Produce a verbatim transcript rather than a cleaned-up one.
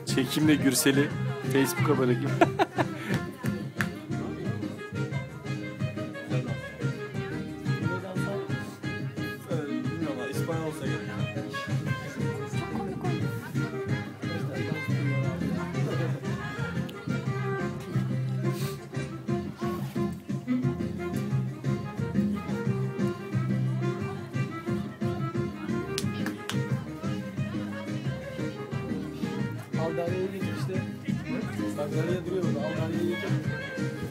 Çekimle Gürsel'i Facebook'a bırakayım. İspanyol olsa gerek. Aldarya'yı getir işte. Bak Darya duruyor burada. Aldarya'yı getir.